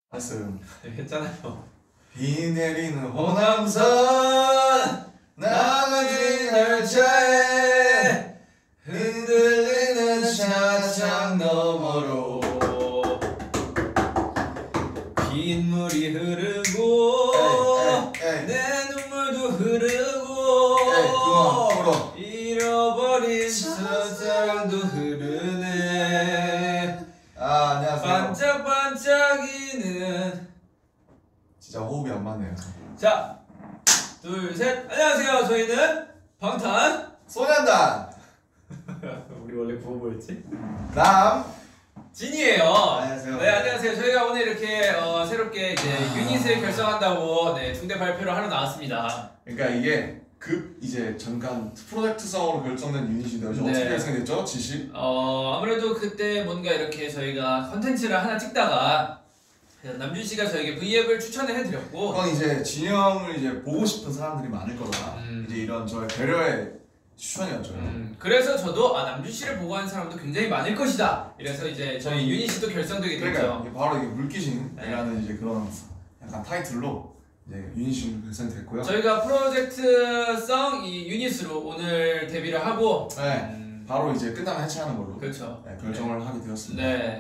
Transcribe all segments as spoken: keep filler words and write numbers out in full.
했어요. 했잖아요. 비 내리는 호남선 나머지 열차에 흔들리는 차창 너머로 빗물이 흐르고 에이, 에이, 에이. 내 눈물도 흐르고 에이, 그만 불어. 잃어버린 사랑도 흐르네. 아 안녕하세요. 반짝반짝이는 진짜 호흡이 안 맞네요. 자 둘 셋 안녕하세요. 저희는 방탄 소년단 우리 원래 구호 뭐였지? 남 진이에요. 안녕하세요. 네 안녕하세요. 저희가 오늘 이렇게 어, 새롭게 이제 유닛을 결성한다고 네 중대 발표를 하러 나왔습니다. 그러니까 이게 급 이제 잠깐 프로젝트성으로 결정된 유닛인데 이제 네. 어떻게 결성됐죠? 지시? 어 아무래도 그때 뭔가 이렇게 저희가 컨텐츠를 하나 찍다가 남준 씨가 저에게 브이앱을 추천을 해드렸고 그건 이제 진영을 이제 보고 싶은 사람들이 많을 거다. 음. 이제 이런 저의 배려의 추천이었죠. 음, 그래서 저도 아 남준 씨를 보고 하는 사람도 굉장히 많을 것이다. 이래서 이제 저희 유닛이 또 결성되게 됐죠. 그러니까 이게 바로 이게 물귀신이라는 네. 이제 그런 약간 타이틀로 이제 유닛이 결성됐고요. 저희가 프로젝트성 이 유닛으로 오늘 데뷔를 하고 네, 음, 바로 이제 끝나면 해체하는 걸로 그렇죠. 네, 결정을 하게 되었습니다. 네.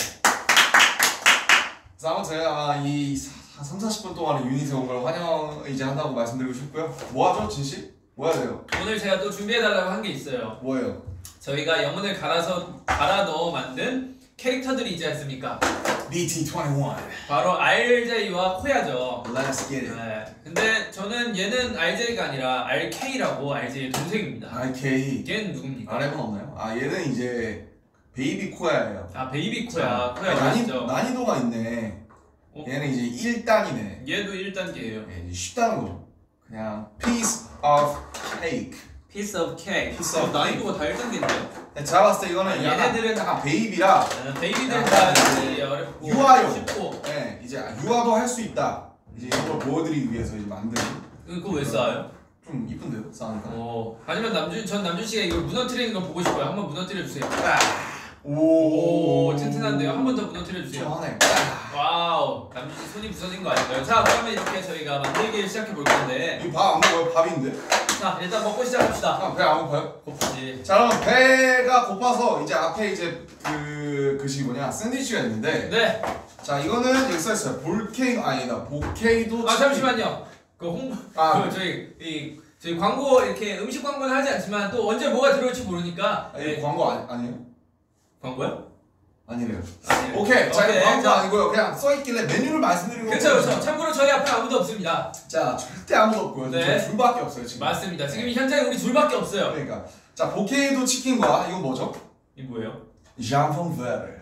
그래서 아무튼 제가 이 삼사십 분 동안 유닛에 온 걸 환영 이제 한다고 말씀드리고 싶고요. 뭐 하죠, 진씨? 뭐 해야 돼요? 오늘 제가 또 준비해달라고 한 게 있어요. 뭐예요? 저희가 영혼을 갈아서 갈아 넣어 만든 캐릭터들이 있지 않습니까? 비티 이십일 바로 알제이와 코야죠. Let's get it. 네. 근데 저는 얘는 알제이가 아니라 알케이라고 알제이의 동생입니다. 알케이 얘는 누굽니까? 아래분 없나요? 아 얘는 이제 베이비 코야예요. 아 베이비 코야. 코야 난이, 맞죠? 난이도가 있네. 어? 얘는 이제 일 단이네. 얘도 일 단계예요. 네, 이제 쉽다는 거죠. 그냥 piece of cake. Piece of cake. Piece of 어, 난이도가 다 일 단계인데. 제가 봤을 때 이거는 아니, 약간, 얘네들은- 약간 베이비라 아, 베이비들 야, 다 야, 이제 어렵고 유아용. 쉽고. 네, 이제 유아도 할 수 있다. 이제 이런 걸 보여드리기 위해서 이제 만든 그거 왜 쌓아요? 좀 이쁜데요? 싸우니까. 어. 하지만 남준 전 남준 씨가 이걸 무너뜨리는 걸 보고 싶어요. 한번 무너뜨려 주세요. 오, 오 튼튼한데요. 한 번 더 무너뜨려 주세요. 좀 하네. 와우. 남준 씨 손이 부서진 거 아닌가요? 자 그러면 이렇게 저희가 만들기를 시작해 볼 건데. 이 밥 안 먹어요? 밥인데? 자 일단 먹고 시작합시다. 아, 배 안 고파요? 고프지. 자, 그럼 배가 고파서 이제 앞에 이제 그 글씨 뭐냐 샌드위치가 있는데, 네. 자 이거는 여기 써 있어요. 볼케이노 아니다. 보케이도. 아 잠시만요. 그 홍보 아, 그 저희 이 저희 광고 이렇게 음식 광고는 하지 않지만 또 언제 뭐가 들어올지 모르니까. 아니, 네. 광고 아니, 아니에요? 광고요? 아니래요. 아니에요. 오케이. 자, 오케이, 이거 광고 자. 아니고요. 그냥 써 있길래 메뉴를 말씀드리는 거예요. 그렇죠, 그렇죠. 참고로 저희 앞에 아무도 없습니다. 자, 절대 아무도 없고요. 네. 저 둘밖에 없어요 지금. 맞습니다. 지금 현장에 우리 둘밖에 없어요. 그러니까 자, 보케이도 치킨과 이건 뭐죠? 이 뭐예요? ዣ퐁베르.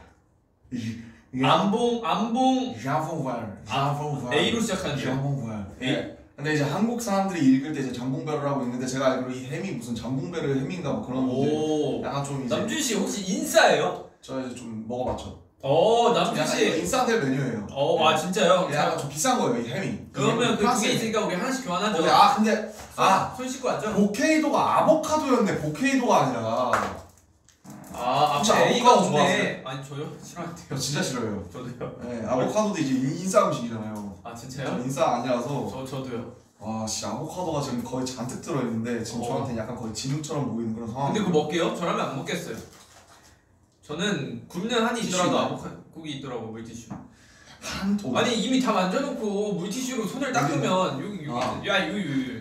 안봉 안봉 ዣ퐁베르. ዣ퐁베르. A로 시작하는데요. ዣ퐁베르. A? 네. 근데 이제 한국 사람들이 읽을 때 이제 장봉베르라고 있는데 제가 알기로 이 햄이 무슨 장봉베르 햄인가 뭐 그런 건데 오. 약간 좀 이제 남준 씨 혹시 인싸예요? 저 이제 좀 먹어봤죠. 어, 남준 약간 씨. 인싸들 메뉴예요. 어, 아 진짜요? 네, 약간 좀 비싼 거예요 이 햄이. 그러면 그 두 프랑스에. 개 있으니까 우리 하나씩 교환하죠. 어, 아 근데 아 손 씻고 왔죠? 보케이도가 아보카도였네. 보케이도가 아니라. 아, 혹시 앞에 A가 아보카도 없네. 아니 저요? 싫어한대요. 저 진짜 싫어요. 저도요. 네, 아보카도도 이제 인싸 음식이잖아요. 아 전 진짜요? 인싸 아니라서. 저 저도요. 와, 씨 아보카도가 지금 거의 잔뜩 들어있는데 지금 어. 저한테 약간 거의 진흙처럼 보이는 그런 상황. 근데 그거 먹게요? 저라면 안 먹겠어요. 저는 굽는 한이 있더라도 티슈. 아보카도국이 있더라고 물티슈. 한 도. 아니 이미 다 만져놓고 물티슈로 손을 닦으면 여기 여기 아. 야 여기 여기.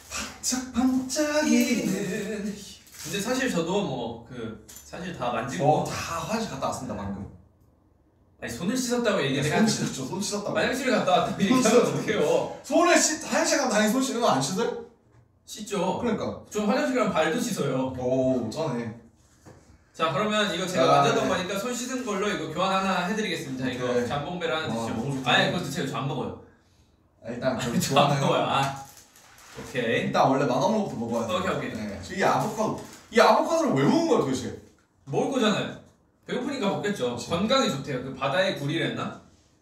반짝반짝이는. 근데 사실 저도 뭐 그 사실 다 만지고 저다 화장실 갔다 왔습니다 방금. 아니 손을 씻었다고 얘기를 손 해가지고 씻었죠. 손 씻었다고. 화장실을 갔다 왔다고 손 얘기하면 씻었죠. 어떡해요. 손을 씻 화장실 가면 당연히 손 씻는 거 안 씻어요? 씻죠. 그러니까. 전 화장실 가면 발도 씻어요. 오, 전에. 자 그러면 이거 제가 아, 만졌던 네. 거니까 손 씻은 걸로 이거 교환 하나 해드리겠습니다. 이거 오케이. 잠봉배를 하나 와, 드시죠. 너무 좋다. 아니 그거 드세요. 저 안 먹어요. 아, 일단 그 저 안 먹어요. 좋아하는. 아 오케이. 일단 원래 만원 거부터 먹어야 돼. 오케이, 오케이. 네. 이 아보카도. 이 아보카도를 왜 먹는 거야 도대체? 먹을 거잖아요. 배고프니까 먹겠죠. 그치. 건강에 좋대요. 그 바다의 굴이랬나?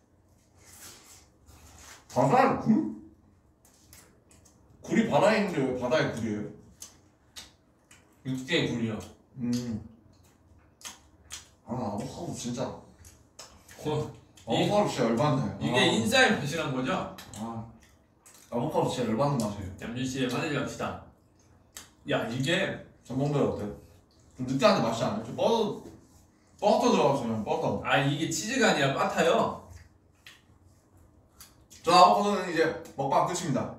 바다에 굴? 굴이 바다에 있는데 왜 바다에 굴이에요? 육지의 굴이요. 음. 아, 아보카도 진짜. 어, 아보카도 진짜 열받네. 이게 아. 인싸의 맛이란 거죠? 아, 아보카도 진짜 열받는 맛이에요. 남준 씨의 마늘 합시다. 야 이게 전봉들 어때? 좀 느끼한데 맛이 안 나. 좀 버터 버터 들어갔으면 버터. 아 이게 치즈가 아니라 바타요. 저 아보카도는 이제 먹방 끝입니다.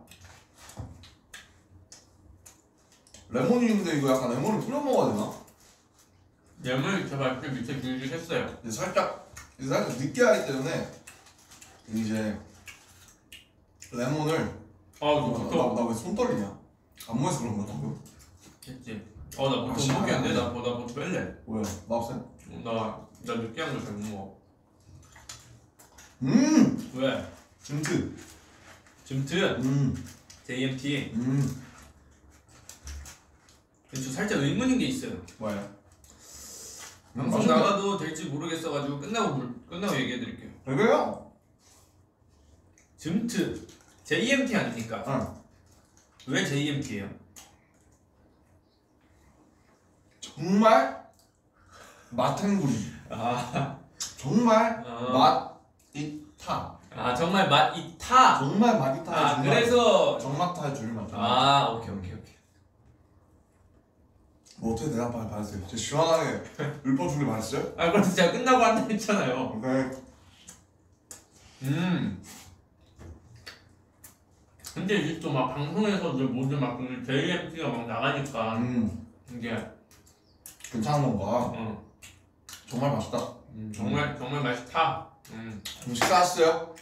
레몬이 있는데 이거 약간 레몬을 뿌려 먹어야 되나? 레몬이 제발 그 밑에 길게 했어요. 이제 살짝 이제 살짝 느끼하기 때문에 이제 레몬을 아 이거 보통 나왜 손 떨리냐? 안무에서 그런 거야 방금? 했지. 어나 보통 아, 먹기 안 돼. 나 보다 보통 뺄래. 뭐야? 나 없애? 나나 느끼한 거 잘 못 먹어. 음! 왜? 즘트. 즘트, 음. 제이엠티. 음. 저 살짝 의문인 게 있어요. 뭐야? 방송 나가도 될지 모르겠어가지고 끝나고 물, 끝나고 얘기해드릴게요. 왜요? 즘트, 제이엠티 아닙니까? 응. 왜 제이엠티예요? 정말 맛탱구리. 아, 정말 어. 맛있다. 아 정말 맛 있다. 정말 맛있다. 아 정말 그래서 정맛다 줄만. 아 오케이 오케이 오케이. 뭐 어떻게 대답 많이 받았어요? 진짜 시원하게 읊어주길 말했어요? 아 그럼 제가 끝나고 한다 했잖아요. 오케이. 음. 근데 이제 또 막 방송에서도 모든 막 제이엠티가 막 나가니까 음. 이게 괜찮은 건가? 어, 정말 맛있다. 음, 정말 정말 맛있다. 음. 그럼 식사하셨어요?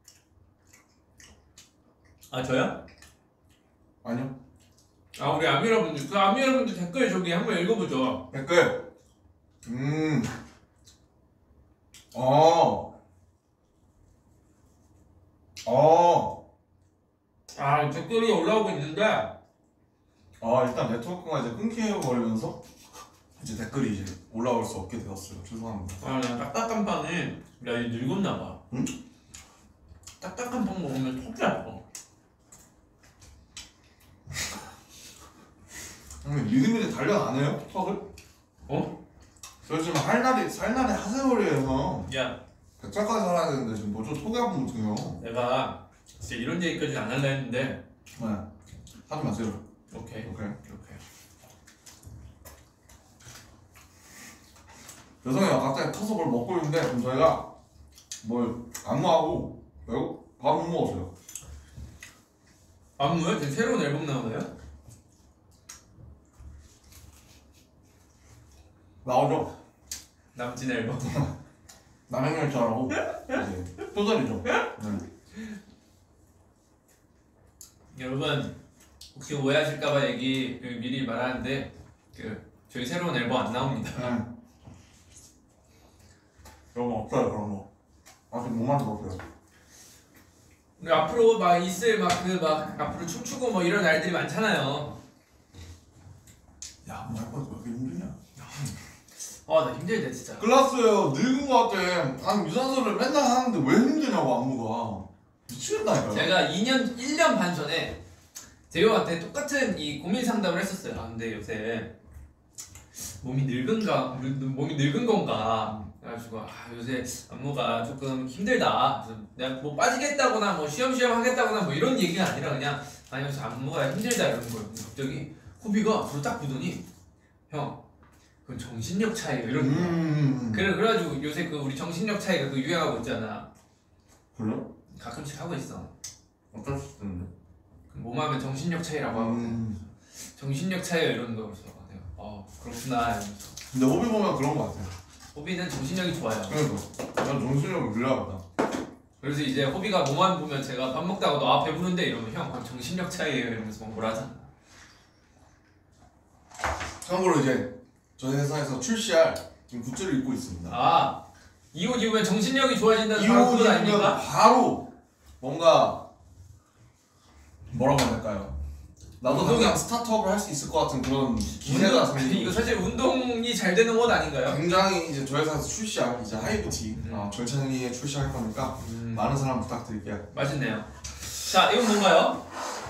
아 저요? 아니요. 아 우리 아미 여러분들 그 아미 여러분들 댓글 저기 한번 읽어보죠. 댓글. 음. 어. 어. 아 댓글이 올라오고 있는데 아 일단 네트워크가 이제 끊겨버리면서 이제 댓글이 이제 올라올 수 없게 되었어요. 죄송합니다. 아나 딱딱한 빵이 야 이제 늙었나봐. 응? 딱딱한 빵 먹으면 턱이 아파. 형님 미리미리 단련 안 해요? 턱을? 어? 저 지금 할 날이 살 날이 하세월이에요. 야 백 살까지 살아야 되는데 지금 뭐좀 턱이 아프면 어떡해요? 내가 진짜 이런 얘기까지 안 할라 했는데 네. 하지 마세요. 오케이 오케이. 오케이. 죄송해요. 갑자기 터서 뭘 먹고 있는데 그럼 저희가 뭘 안무하고 결국 밥 못 먹었어요. 안무요? 지금 새로운 앨범 나오나요? 나오죠? 남진 앨범. 남행열차라고 이제 소설이죠. 네. 여러분 혹시 오해하실까봐 얘기 그 미리 말하는데 그 저희 새로운 앨범 안 나옵니다. 네. 그런 거 없어요. 그런 거 아직 못 만들었어요. 우리 앞으로 막 있을 막 그 막 앞으로 춤추고 뭐 이런 날들이 많잖아요. 야, 뭐 할 거야? 왜 이렇게 힘드냐? 아 나 힘들다 진짜. 클라스요. 늙은 거 같아. 아니 유산소를 맨날 하는데 왜 힘드냐고 안무가. 미치겠다니까요. 제가 이 년 일 년 반 전에 대효한테 똑같은 이 고민 상담을 했었어요. 아 근데 요새 몸이 늙은가 몸이 늙은 건가. 그래가지고 아 요새 안무가 조금 힘들다. 그래서 내가 뭐 빠지겠다거나 뭐 쉬엄쉬엄 하겠다거나 뭐 이런 얘기가 아니라 그냥 아니 요새 안무가 힘들다 이러는 거예요. 근데 갑자기 호비가 앞으로 딱 보더니 형 그건 정신력 차이가 이러는 거야. 음. 그래 그래가지고 요새 그 우리 정신력 차이가 그 유행하고 있잖아. 그래요? 가끔씩 하고 있어. 어쩔 수 없는데. 몸하면 정신력 차이라고 하거든. 음. 정신력 차이가 이러는 거 그래서 내가 어 그렇구나 이러면서. 근데 호비 보면 그런 거 같아요. 호비는 정신력이 좋아요. 그러니까 난 정신력을 늘려야겠다. 그래서 이제 호비가 뭐만 보면 제가 밥 먹다가도 아 배부른데 이러면 형 그건 정신력 차이예요 이러면서 막 뭐라 하잖아. 참고로 이제 저희 회사에서 출시할 지금 굿즈를 입고 있습니다. 아 이 옷 입으면 정신력이 좋아진다는 이 바로 옷 그건 입으면 아닙니까? 바로 뭔가 뭐라고 해야 될까요? 나도 운동이- 그냥 스타트업을 할 수 있을 것 같은 그런 기세가 운동- 생기고 이거 사실 운동이 잘 되는 옷 아닌가요? 굉장히 이제 저희 회사에서 출시할 이제 하이브티 음. 어, 절찬리에 출시할 거니까 음. 많은 사랑 부탁드릴게요. 맛있네요. 자 이건 뭔가요?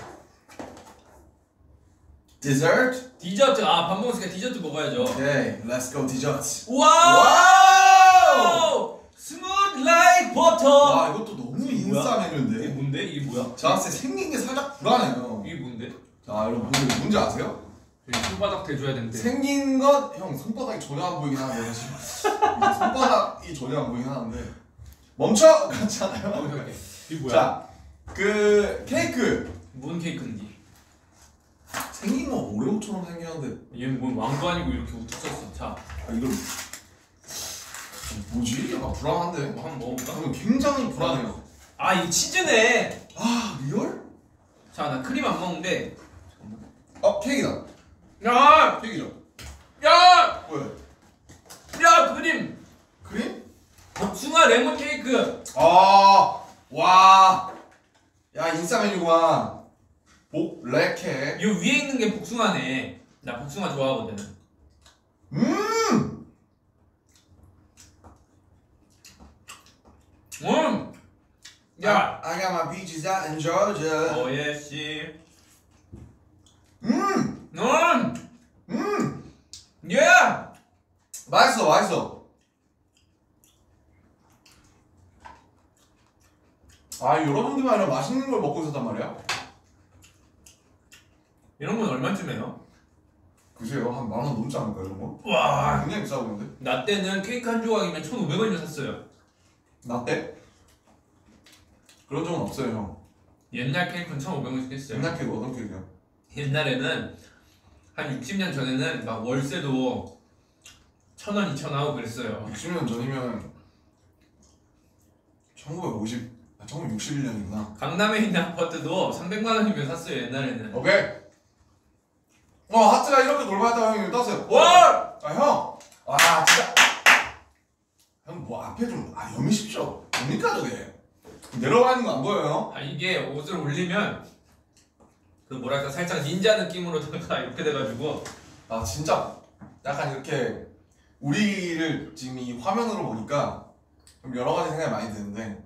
디저트? 디저트. 아 밥 먹었으니까 디저트 먹어야죠. 오케이, let's go 디저트. 와우! 스무드 라이크 버터. 와 이것도 너무 인싸 이게 메뉴인데. 뭔데? 이게 뭐야? 자, 봤을 때 생긴 게 살짝 불안해요. 이게 뭔데? 자, 여러분 뭔지, 뭔지 아세요? 손바닥 대줘야 되는데. 생긴 건 형 손바닥이 전혀 안 보이긴 하는데 지금 손바닥이 전혀 안 보이긴 하는데 멈춰! 그렇지 않아요? 오케이 오케이. 이게 뭐야? 자, 그 케이크 뭔 케이크인지. 생긴 건 오레오처럼 생겼는데 얘는 뭔 왕도 아니고 이렇게 우뚝 섰어. 자, 아, 이걸 뭐지? 약간 불안한데? 뭐 한번 먹어볼까? 방금 굉장히 불안해요. 아, 이거 치즈네. 아 리얼? 자, 나 크림 안 먹는데. 어 케이크다. 야, 케이크죠? 야, 왜? 야, 크림. 크림? 복숭아 레몬 케이크. 아, 와, 야 인싸 메뉴구만. 복레케. 이 위에 있는 게 복숭아네. 나 복숭아 좋아하거든. 음, 음. 야, I got my peaches out in Georgia. 오예 씨. 음, 음. 음, 예. 맛있어, 맛있어. 아, 여러분들만 이런 맛있는 걸 먹고 있었단 말이야? 이런 건 얼마쯤해요? 글쎄요, 한 만 원 넘지 않을까 이런 거? 와, 굉장히 비싸 보이는데? 나 때는 케이크 한 조각이면 천오백 원이면 샀어요. 나 때? 그런 적은 없어요, 형. 옛날 케이크는 천오백 원씩 했어요. 옛날 케이크 어떤 케이크야? 옛날에는 한 육십 년 전에는 막 월세도 천 원, 이천 원 하고 그랬어요. 육십 년 전이면 천구백오십, 아, 천구백육십일 년이구나. 강남에 있는 아파트도 삼백만 원이면 샀어요 옛날에는. 오케이. 어, 하트가 이렇게 돌아다녔다 형이 떴어요. 와! 아, 형! 와, 진짜. 형, 뭐 앞에 좀, 아, 여미십시오. 뭡니까, 저게? 내려가는 거 안 보여요? 아, 이게 옷을 올리면 그 뭐랄까 살짝 닌자 느낌으로다가 이렇게 돼가지고. 아, 진짜 약간 이렇게 우리를 지금 이 화면으로 보니까 좀 여러 가지 생각이 많이 드는데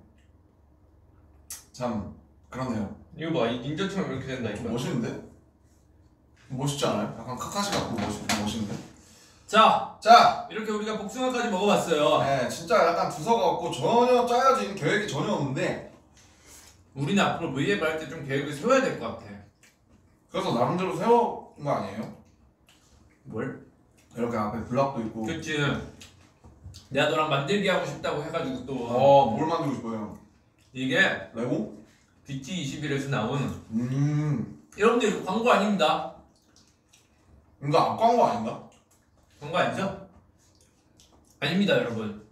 참 그렇네요. 이거 봐, 이 닌자처럼 이렇게 된다 이거. 멋있는데? 멋있지 않아요? 약간 카카시 같고 멋있, 멋있는데? 자, 자! 이렇게 우리가 복숭아까지 먹어봤어요. 네, 진짜 약간 두서가 없고 전혀 짜여진 계획이 전혀 없는데 우리는 앞으로 브이앱 할 때 좀 계획을 세워야 될 것 같아. 그래서 나름대로 세운 거 아니에요? 뭘? 이렇게 앞에 블락도 있고 그치. 내가 너랑 만들기 하고 싶다고 해가지고 또. 어, 뭘 만들고 싶어요? 이게 레고? 뷰티 이십일에서 나온. 음, 여러분들 이거 광고 아닙니다. 이거 앞광고 아닌가? 광고 아니죠? 아닙니다 여러분.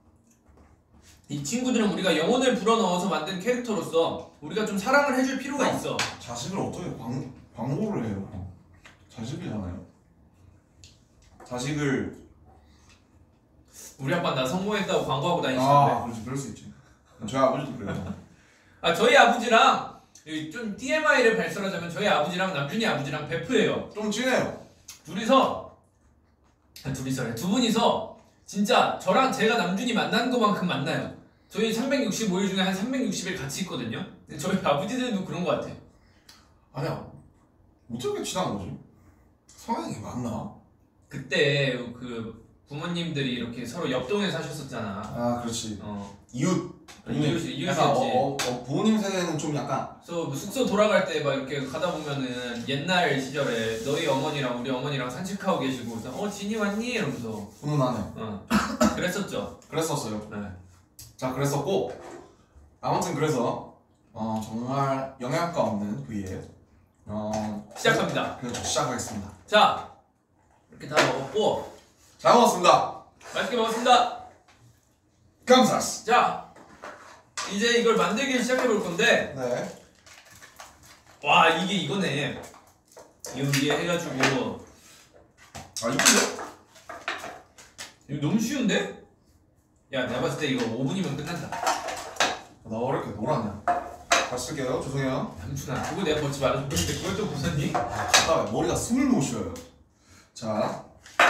이 친구들은 우리가 영혼을 불어넣어서 만든 캐릭터로서 우리가 좀 사랑을 해줄 필요가 있어. 자식을 어떻게 광, 광고를 해요? 자식이잖아요. 자식을 우리 아빠 나 성공했다고 광고하고 아, 다니시는데. 그렇지, 그럴 수 있지. 저희 아버지도 그래요. 아 저희 아버지랑 좀 티엠아이를 발설하자면 저희 아버지랑 남준이 아버지랑 베프예요. 좀 친해요. 둘이서 아, 둘이서래 두 분이서 진짜 저랑 제가 남준이 만난 것만큼 만나요. 저희 삼백육십오 일 중에 한 삼백육십 일 같이 있거든요. 근데 저희 아버지들도 그런 것 같아. 아니야, 어떻게 친한 거지? 성향이 맞나? 그때 그 부모님들이 이렇게 서로 옆동에 사셨었잖아. 아, 그렇지. 어. 이웃. 이웃이 약간 어, 이웃이었지. 어, 어, 부모님 세대는 좀 약간 그래서 뭐 숙소 돌아갈 때 막 이렇게 가다 보면은 옛날 시절에 너희 어머니랑 우리 어머니랑 산책하고 계시고 그래서 어 진이 왔니? 이러면서 훈훈하네. 어 그랬었죠. 그랬었어요. 네. 자, 그랬었고 아무튼 그래서 어, 정말 영양가 없는 브이앱 어, 시작합니다. 그렇죠, 시작하겠습니다. 자 이렇게 다 먹었고 잘 먹었습니다. 맛있게 먹었습니다. 감사합니다. 자 이제 이걸 만들기 시작해 볼 건데 네. 와 이게 이거네. 이 위에 해가지고 아, 이쁜데? 이거 너무 쉬운데? 야 내가 봤을 때 이거 오 분이면 끝난다. 나 왜 이렇게 노랗냐? 다시 쓸게요. 죄송해요. 남준아 그거 내가 벗지 말아줬는데 그걸 또 벗었니? 아, 머리가 숨을 못 쉬어요. 자,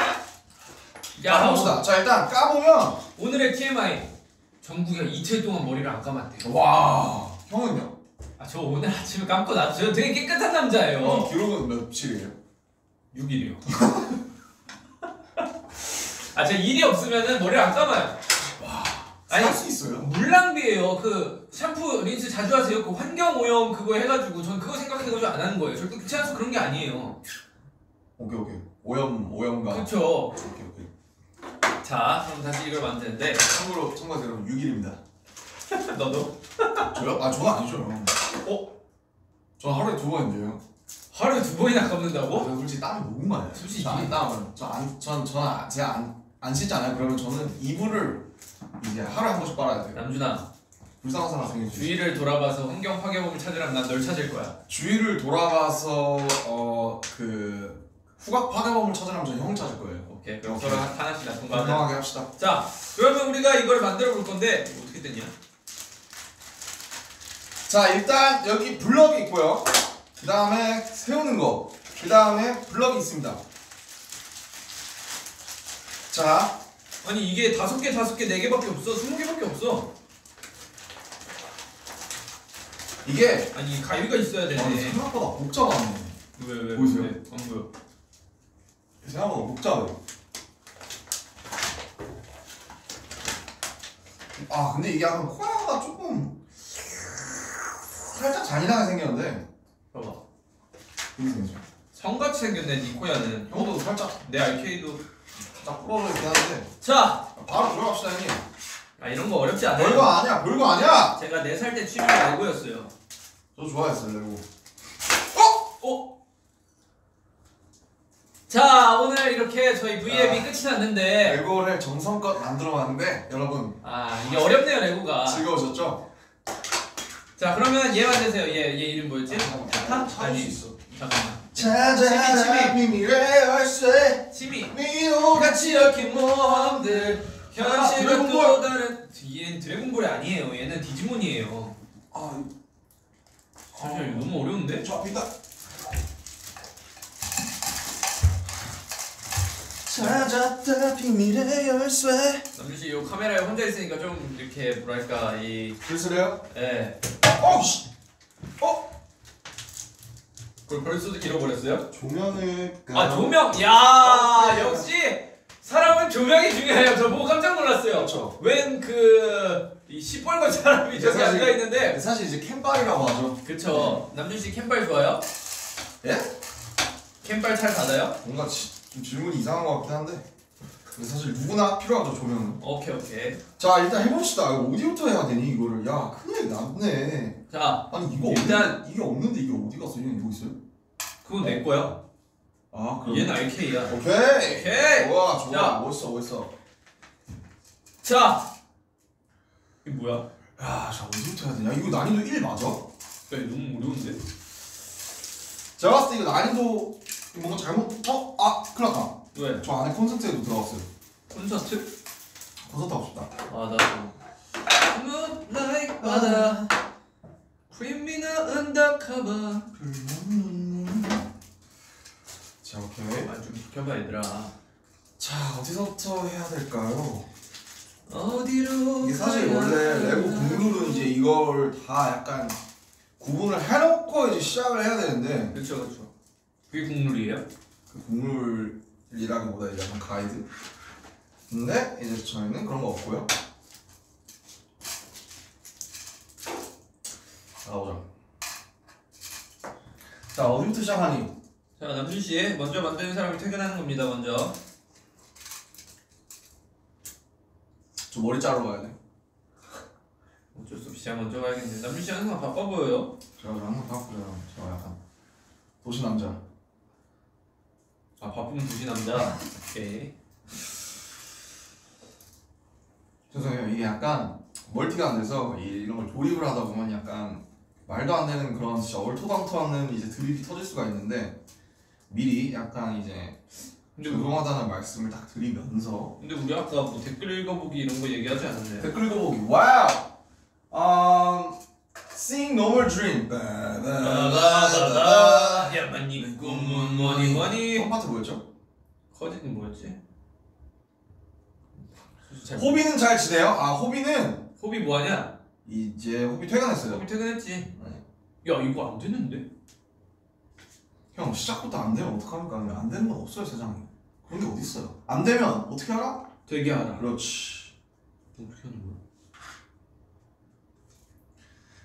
야 봅시다. 자, 일단 까보면 오늘의 티엠아이 정국이가 이틀 동안 머리를 안 감았대. 와, 형은요? 아 저 오늘 아침에 감고 나왔어요. 되게 깨끗한 남자예요. 형 기록은 며칠이에요? 육 일이요. 아 제가 일이 없으면은 머리를 안 감아요. 아니, 살 수 있어요? 물낭비예요. 그 샴푸 린스 자주 하세요. 그 환경 오염 그거 해가지고 전 그거 생각해가지고 안 하는 거예요. 절대 귀찮아서 그런 게 아니에요. 오케이 오케이. 오염 오염가. 그렇죠. 오케이 오케이. 자, 그럼 다시 이걸 만드는데 참고로 참고로 여러분 육 일입니다. 너도 저요? 아 저는 아니죠. 형. 어? 저 하루에 두 번인데요. 하루에 두 번이나 감는다고? 저는 솔직히 땀이 너무 많아요. 솔직히 저안 땀을 저안 저는 제가 안, 안 씻잖아요. 그러면 저는 이불을 이제 하루에 한 번씩 빨아야 돼요. 남준아, 불쌍한 사람 생길 수 있어요. 주위를 돌아봐서 환경 파괴범을 찾으라면 난 널 찾을 거야. 주위를 돌아가서 어 그 후각 파괴범을 찾으려면 저는 형 찾을 거예요. 오케이, 그럼 오케이. 서로 하나씩 동감하자. 건강하게 합시다. 자, 그러면 우리가 이걸 만들어 볼 건데 어떻게 됐냐? 자 일단 여기 블럭이 있고요. 그 다음에 세우는 거. 그 다음에 블럭이 있습니다. 자 아니 이게 다섯 개, 다섯 개, 네 개밖에 없어. 스무 개밖에 없어. 이게 아니 가위가 있어야 아, 되네. 생각보다 복잡하네. 왜, 왜, 보이세요? 왜? 안 보여. 생각보다 복잡해요. 아 근데 이게 약간 코야가 조금 살짝 잔인하게 생겼는데 봐봐. 이게 생겼어. 성같이 생겼네 니코야는. 형도 살짝 내 알케이도. 살짝 부러져 있긴 한데 자, 바로 들어갑시다 형님. 아 이런 거 어렵지 않아요. 별거 아니야 별거 아니야. 제가 네 살 때 취미가 레고였어요. 저 좋아했어요 레고. 어? 자, 오늘 이렇게 저희 브이앱이 아. 끝이 났는데 레고를 정성껏 만들어봤는데 여러분 아 이게 어렵네요 레고가. 즐거우셨죠? 자, 그러면 얘 만드세요. 얘, 얘 이름 뭐였지? 타? 찾을 수 있어. 잠깐만. 찾아라 비밀의 열쇠 취미. 미호같이 이렇게 모험들 현실과 드래곤볼. 또 다른 얘는 드래곤볼이 아니에요. 얘는 디지몬이에요. 아 잠시만 이거 너무 어려운데? 저 앞에 있다. 찾았다 비밀의 열쇠. 남준씨 이 카메라에 혼자 있으니까 좀 이렇게 뭐랄까 이 글쓰래요? 예. 어우 씨. 어? 그걸 벌써도 잃어버렸어요? 조명을 아 조명! 야 어, 그래. 역시 사람은 조명이 중요해요. 저 보고 깜짝 놀랐어요. 그렇죠. 웬그 이 시뻘건 사람이 저기 사실- 앉아 있는데. 사실 이제 캠빨이라고 하죠. 그쵸. 남준씨 캠발 좋아요? 예? 캠발 잘 받아요? 뭔가 지, 좀 질문이 이상한 것 같긴 한데 근데 사실 누구나 필요하죠 조명은. 오케이 오케이. 자 일단 해봅시다. 이거 어디부터 해야 되니 이거를. 야 큰일 났네. 자 아니 이거 일단- 없는, 이게 없는데 이게 어디 갔어? 얘는 이거 있어요? 그건 내 거야. 아 그럼 얘는 알케이야. 오케이. 오케이. 좋아 좋아 자. 멋있어 멋있어. 자 이게 뭐야? 야자 어디부터 해야 되냐? 이거 난이도 일 맞아? 야 이거 너무 어려운데? 제가 봤을 때 이거 난이도 뭔가 잘못 어? 아 큰일 났다. 왜? 저 안에 콘서트에도 들어갔어요. 콘서트? 콘서트 하고 싶다. 아 나도. Moonlight 바다 크리미널 언더커버. 자 오케이. 아좀 비켜봐 얘들아. 자 어디서부터 해야 될까요? 어디로? 이게 사실 가야 원래 레고 하나? 국룰은 이제 이걸 다 약간 구분을 해놓고 이제 시작을 해야 되는데 그렇죠 그렇죠. 그게 국룰이에요? 그 국룰이라기보다 이제 약간 가이드. 근데 이제 저희는 그런 거 없고요. 나오자. 자 어디부터 시작하니? 자 남준 씨 먼저 만드는 사람이 퇴근하는 겁니다 먼저. 저 머리 자르러 가야 돼. 어쩔 수 없이 제가 먼저 가야겠네. 남준 씨 항상 바빠 보여요. 제가 항상 바쁘잖아. 제가 약간 도시 남자. 아 바쁘면 두시 남자. 오케이. 죄송해요. 이게 약간 멀티가 안 돼서 이- 이런 걸 조립을 하다 보면 약간 말도 안 되는 그런 진짜 얼토당토하는 이제 드립이 터질 수가 있는데 미리 약간 이제 근데 우리, 죄송하다는 말씀을 딱 드리면서 근데 우리 아까 뭐 댓글 읽어보기 이런 거 얘기하지 않았나요? 댓글 읽어보기 와우. um, Sing No More Dream. 야만 이 꿈은 뭐니 뭐니. 첫 파트 뭐였죠? 커지는 뭐였지? 잘 호비는 잘 지내요? 아 호비는 호비 뭐하냐? 이제 호비 퇴근했어요. 호비 퇴근했지. 네. 야 이거 안 되는데? 형 시작부터 안 되면 어떡합니까? 안 되는 건 없어요 세상에. 그런 게 어디 있어요? 안 되면 어떻게 알아? 되게 알아. 그렇지. 어떻게 하는 거야?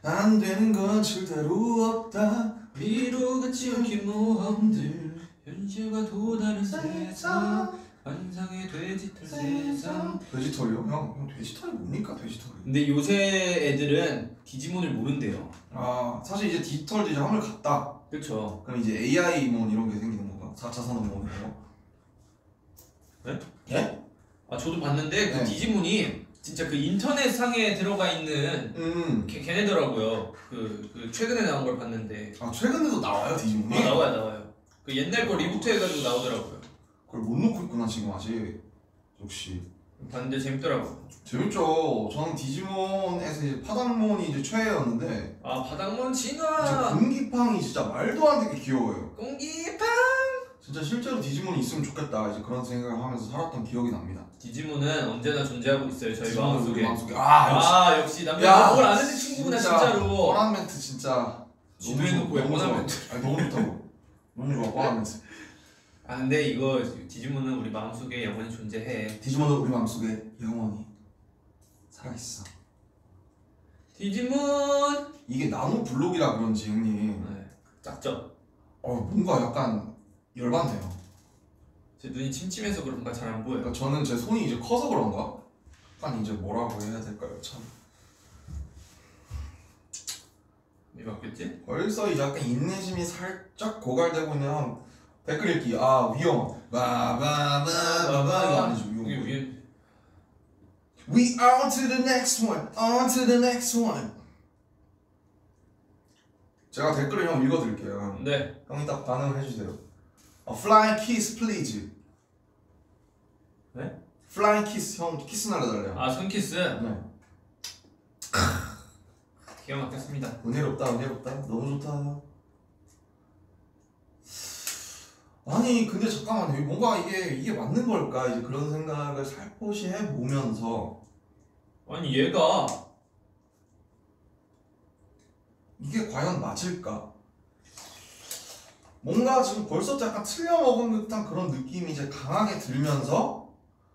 안 되는 건 절대로 없다. 위로가 지옥인 모험들 현실과 또 다른 세상 환상의 돼지털 세상. 돼지털이요? 형, 형 돼지털이 뭡니까 돼지털이? 근데 요새 애들은 디지몬을 모른대요. 아 사실 이제 디지털도 이제 하늘 갔다. 그쵸. 그럼 이제 에이아이몬 이런 게 생기는 건가? 사 차 산업몬 이런 거? 네? 예? 아 저도 봤는데 그 네. 디지몬이 진짜 그 인터넷 상에 들어가 있는 음. 걔, 걔네더라고요. 그, 그 최근에 나온 걸 봤는데. 아 최근에도 나와요 디지몬이? 아, 나와요 나와요. 그 옛날 거 리부트 해가지고 나오더라고요. 그걸 못 놓고 있구나 지금 아직. 역시 봤는데 재밌더라고요. 재밌죠. 저는 디지몬에서 이제 파닥몬이 이제 최애였는데 아 바닥몬 진짜 진화. 공기팡이 진짜 말도 안 되게 귀여워요. 공기팡. 진짜 실제로 디지몬이 있으면 좋겠다 이제 그런 생각을 하면서 살았던 기억이 납니다. 디지몬은 언제나 존재하고 있어요 저희 디지몬은 마음속에. 우리 마음속에. 아 역시. 아 역시 야, 남자가 뭘 아는 친구구나 진짜로. 뻔한 멘트 진짜. 지도해놓고 왜 너무 뻔한 좋아. 멘트. 아니 너무 좋다고. 너무 좋아 뻔한 멘트. 아 근데 이거 디지몬은 우리 마음속에 영원히 존재해. 디지몬은 우리 마음속에 영원히 살아있어. 디지몬. 이게 나노 블록이라 그런지 형님. 네, 작죠. 어 뭔가 약간 열받네요. 제 눈이 침침해서 그런가 잘 안 보여요. 그러니까 저는 제 손이 이제 커서 그런가? 약간 이제 뭐라고 해야 될까요 참. 왜 바뀌었지? 벌써 이제 약간 인내심이 살짝 고갈되고 있는 한 댓글 읽기. 아 위험. 바바바바바바 이거 아니죠 위험. 이게 위에 We on to the next one. On to the next one. 제가 댓글을 형 읽어드릴게요. 네. 형이 딱 반응을 해주세요. 어, flying kiss please. 네? flying kiss 형 키스 날려달래요. 아 손키스. 네. 기가 막혔습니다. 은혜롭다 은혜롭다 너무 좋다. 아니 근데 잠깐만요 뭔가 이게 이게 맞는 걸까 이제 그런 생각을 살포시 해보면서 아니 얘가 이게 과연 맞을까? 뭔가 지금 벌써 약간 틀려먹은 듯한 그런 느낌이 이제 강하게 들면서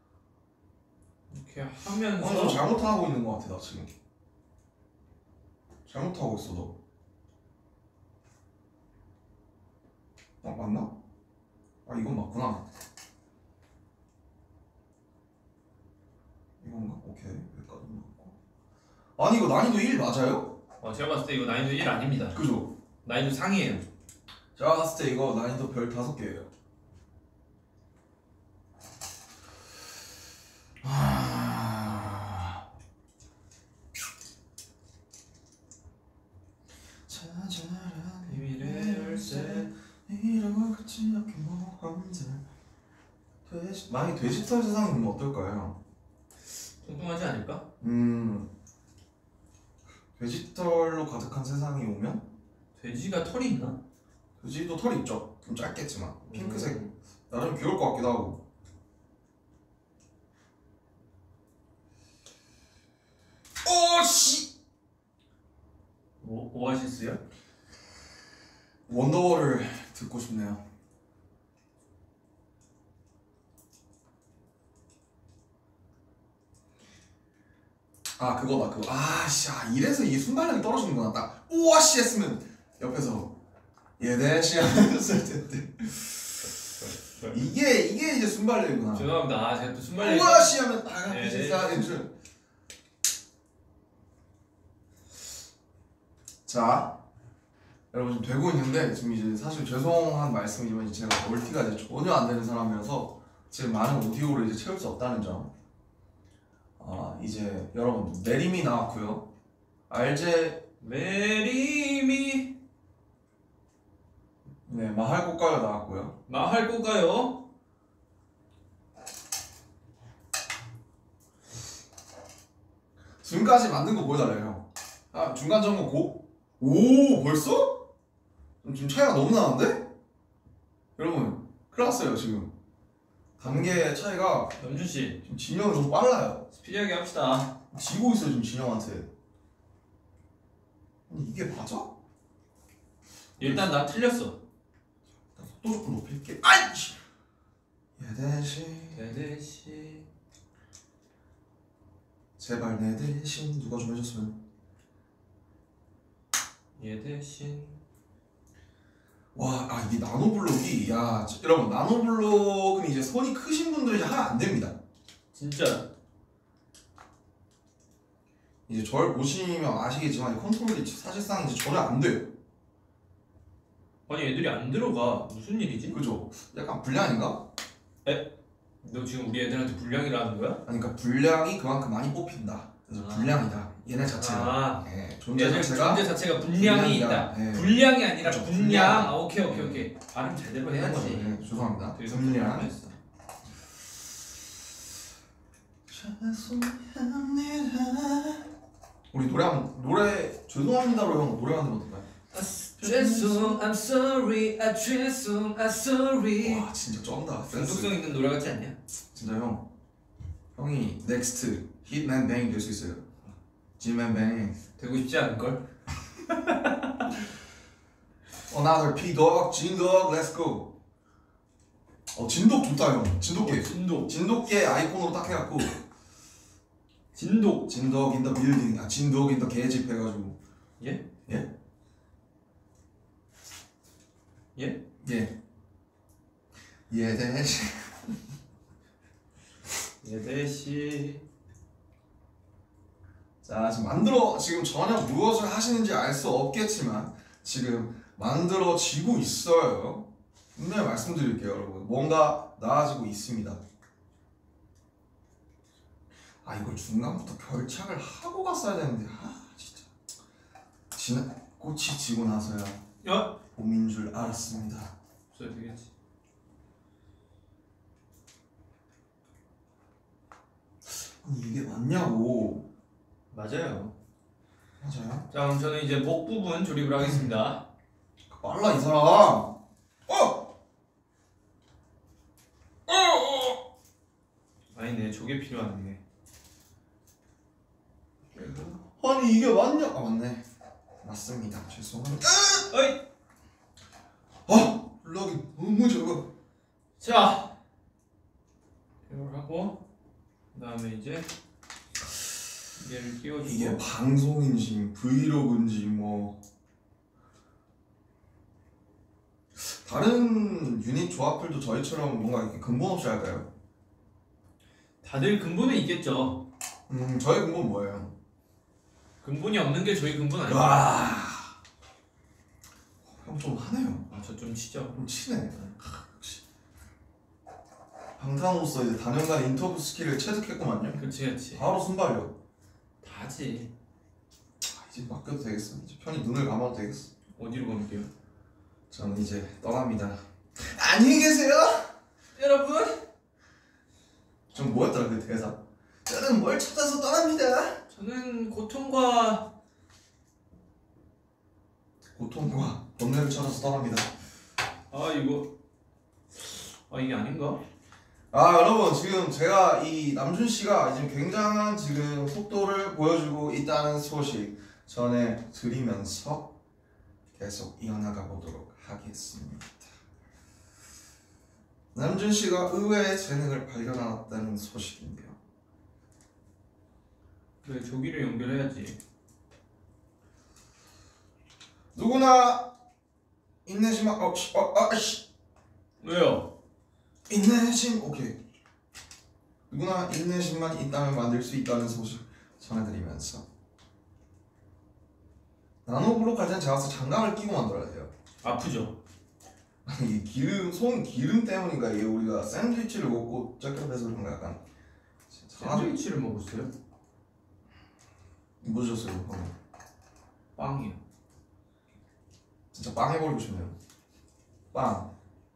이렇게 어, 하면서 좀 잘못하고 있는 것 같아 나 지금. 잘못하고 있어 너. 어 맞나? 아 이건 맞구나. 이건가? 오케이 여기까지 맞고. 아니 이거 난이도 일 맞아요? 어, 제가 봤을 때 이거 난이도 일 아닙니다. 그죠? 난이도 상이에요. 제가 봤을 때 이거 난이도 별 다섯 개예요. 아... 찾아라 비밀의 열쇠. 이러고 같지 않게 모험들. 돼지 만약 돼지털 세상이 오면 어떨까요? 뚱뚱하지 않을까? 음 돼지털로 가득한 세상이 오면 돼지가 털이 있나? 돼지도 털이 있죠. 좀 짧겠지만 핑크색. 음. 나름 귀여울 것 같기도 하고. 오씨 오, 오아시스요? 원더월을 듣고 싶네요. 아 그거다 그거. 아씨 아, 이래서 이 순발력이 떨어지는구나. 딱 오아씨 했으면 옆에서 예대시 하면서 텐데. 이게 이게 이제 순발력이구나. 죄송합니다. 아, 제가 또 순발력. 오아씨 하면 딱 네, 네. 비슷한 줄. 자 여러분 지금 되고 있는데 지금 이제 사실 죄송한 말씀이지만 이제 제가 멀티가 이제 전혀 안 되는 사람이어서 지금 많은 오디오를 이제 채울 수 없다는 점. 아 이제 여러분 내림이 나왔고요. 알제 메리미 네 마할 꽃가요 나왔고요. 마할 꼬가요? 지금까지 만든 거 보여달래요 형. 아 중간 점검 고? 오 벌써? 지금 차이가 너무 나는데? 여러분 큰일 났어요 지금. 단계 차이가 염준 씨, 지금 진영이 너무 빨라요. 스피디하게 합시다. 지고 있어요 지금 진영한테. 아니 이게 맞아? 일단 나 틀렸어. 나 속도 조금 높일게. 아이씨. 얘 대신 내 대신 제발 내 대신 누가 좀 해줬으면. 얘 대신 와, 아 이게 나노블록이 야 저- 여러분 나노블록은 이제 손이 크신 분들은 이제 하면 안 됩니다. 진짜 이제 저를 보시면 아시겠지만 이 컨트롤이 사실상 이제 전혀 안 돼요. 아니 애들이 안 들어가. 무슨 일이지? 그죠? 약간 불량인가? 너 지금 우리 애들한테 불량이라는 거야? 아니 그러니까 불량이 그만큼 많이 뽑힌다. 그래서 아. 불량이다. 얘네 자체가. 아 예, 존재 얘들 자체가 존재 자체가 분량이 있다. 예. 불량이 아니라 그쵸, 분량. 분량. 아 오케이 오케이 오케이. 발음 제대로 해야지. 네, 죄송합니다. 되게 불량. 했어. 우리 노래 한 노래 죄송합니다로 형 노래 한번 어떨까요? 죄송, I'm sorry, 아 죄송, 아 sorry. 와 진짜 쩐다. 중독성 있는 노래 같지 않냐? 진짜 형 형이 넥스트 hitman bang 될 수 있어요. Gman bang. 되고 싶지 않을 걸? Another P dog, Gin dog, let's go. 어 진독 좋다 형. 진돗개. 진독. 진돗개 아이콘으로 딱 해갖고 진독. 진독 in the building. 아 진독 in the 개집 해가지고. 예? 예? 예? 예. 예 대신. 얘 대신. 자 지금 만들어 지금 전혀 무엇을 하시는지 알 수 없겠지만 지금 만들어지고 있어요. 분명히 말씀드릴게요 여러분. 뭔가 나아지고 있습니다. 아 이걸 중간부터 결착을 하고 갔어야 되는데 아 진짜 지나 꽃이 지고 나서야 야? 봄인 줄 알았습니다. 없어야 되겠지. 아니 이게 맞냐고. 맞아요. 맞아요? 자 그럼 저는 이제 목 부분 조립을 하겠습니다. 빨라 이 사람. 어! 어! 어! 아니네, 저게 필요하네. 아니 이게 맞냐? 아 맞네. 맞습니다. 죄송합니다. 어이! 아! 블럭이 너무 적어. 자! 이걸 하고 그 다음에 이제 얘를 띄워주고. 이게 방송인지 브이로그인지 뭐 다른 유닛 조합들도 저희처럼 뭔가 이렇게 근본 없이 할까요? 다들 근본은 있겠죠. 음 저희 근본 뭐예요? 근본이 없는 게 저희 근본 아니에요. 와. 형 좀 하네요. 아, 저 좀 치죠. 좀 치네. 역시 방탄으로서 이제 단연간 인터뷰 스킬을 체득했구만요. 그치 그치. 바로 순발력. 다지. 아, 이제 맡겨도 되겠어. 이제 편히 눈을 감아도 되겠어. 어디로 가볼게요? 저는 이제 떠납니다. 안녕히 계세요. 여러분! 좀 뭐였더라 그 대사? 저는 뭘 찾아서 떠납니다. 저는 고통과 고통과 번뇌를 찾아서 떠납니다. 아 이거 아 이게 아닌가? 아 여러분 지금 제가 이 남준 씨가 지금 굉장한 지금 속도를 보여주고 있다는 소식 전해드리면서 계속 이어나가 보도록 하겠습니다. 남준 씨가 의외의 재능을 발견하았다는 소식인데요. 그래 조기를 연결해야지. 누구나 인내심만 어, 씨, 어, 아, 씨. 왜요? 인내심 오케이. 누구나 인내심만 있다면 만들 수 있다는 소식 전해드리면서 나노블록 할 때는 제가 봐서 장갑을 끼고 만들어야 돼요. 아프죠? 아니 이 기름 손 기름 때문인가 이게 우리가 샌드위치를 먹고 ጨ겹해서 그런가 약간 샌드위치를 먹었어요? 뭐 드셨어요 방금? 빵이요. 진짜 빵 해버리고 싶네요. 빵.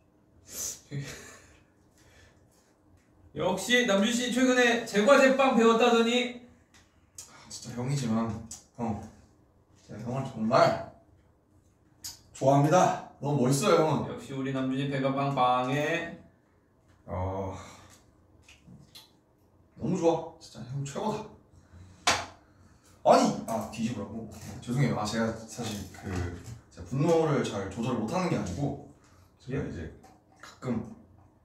역시 남준씨 최근에 제과제빵 배웠다더니. 진짜 형이지만 형 제가 형을 정말 좋아합니다. 너무 멋있어요 형은. 역시 우리 남준이 배가 빵빵해. 어 너무 좋아. 진짜 형 최고다. 아니 아 뒤집으라고. 죄송해요. 아 제가 사실 그 제가 분노를 잘 조절 못하는 게 아니고 제가 예? 이제 가끔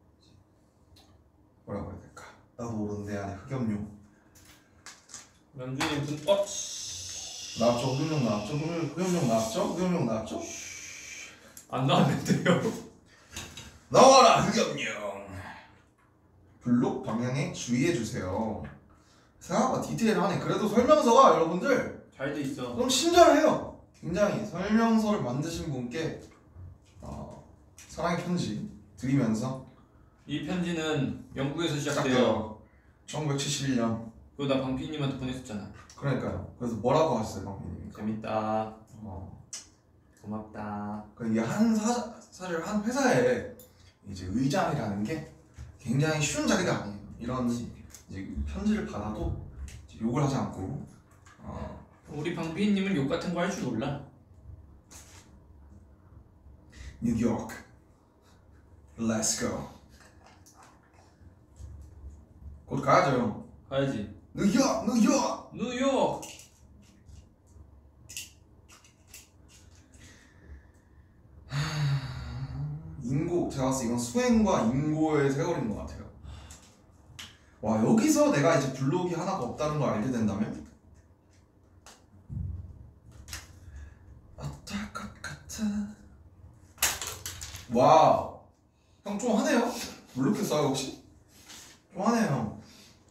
뭐라고 해야 될까? 나도 모르는 내 안에 흑염룡. 남준이 분 어? 씨. 나왔죠? 흑염룡 나왔죠? 흑염- 흑염룡 나왔죠? 흑염룡 나왔죠? 안 나왔는데요. 나와라 흑염룡. 블록 방향에 주의해주세요. 생각보다 디테일하네. 그래도 설명서가 여러분들 잘 돼 있어. 좀 친절해요. 굉장히 설명서를 만드신 분께 어, 사랑의 편지 드리면서 이 편지는 영국에서 시작돼요. 시작돼요. 천구백칠십일 년. 그거 나 방피님한테 보냈었잖아. 그러니까요. 그래서 뭐라고 하셨어요, 방피님? 재밌다. 어, 고맙다. 그 이게 한 사, 사실 한 회사에 이제 의장이라는 게 굉장히 쉬운 자리가 아니에요. 이런 이제 편지를 받아도 이제 욕을 하지 않고 어, 우리 방피님은 욕 같은 거 할 줄 몰라. 뉴욕, Let's go. 곧 가야죠, 형. 가야지. 뉴욕, 뉴욕. 뉴욕. 인고, 제가 봤을 때 이건 수행과 인고의 세월인 것 같아요. 와, 여기서 내가 이제 블록이 하나가 없다는 걸 알게 된다면 어떨 것 같아. 와우, 형 좀 하네요. 블록했어요 혹시? 좀 하네요.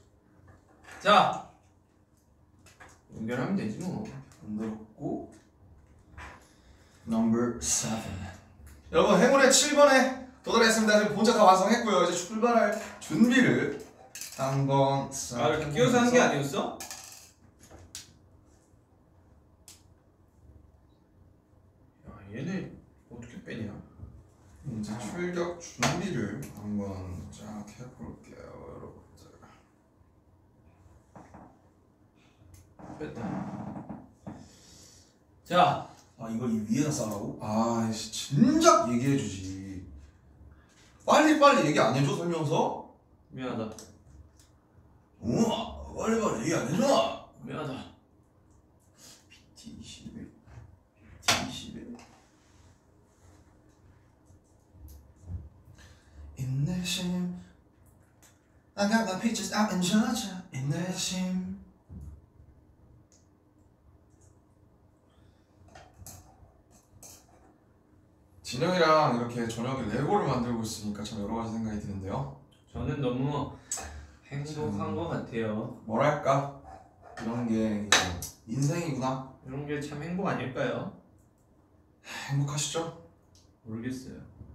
자, 연결하면 되지 뭐. 만들었고 넘버 세븐. 여러분 행운의 칠 번에 도달했습니다. 지금 본체 다 완성했고요. 이제 출발할 준비를 한번 싹 아, 이렇게 끼워서 하는 게 아니었어? 야, 얘네 어떻게 빼냐? 이제 출격 준비를 한번 쫙 해볼게요, 여러분들. 뺐다. 자, 아 이걸 이 위에다 싸라고? 아 씨, 진작 얘기해주지. 빨리 빨리 얘기 안 해줘 설명서? 미안하다. 우와 빨리 빨리 얘기 안 해줘. 미안하다. 티 이십일 티 이십일 인내심 I got my pictures out in Georgia. 인내심 진영이랑 이렇게 저녁에 레고를 만들고 있으니까 참 여러 가지 생각이 드는데요. 저는 너무 행복한 것 같아요. 뭐랄까 이런 게 이제 인생이구나. 이런 게 참 행복 아닐까요? 행복하시죠? 모르겠어요.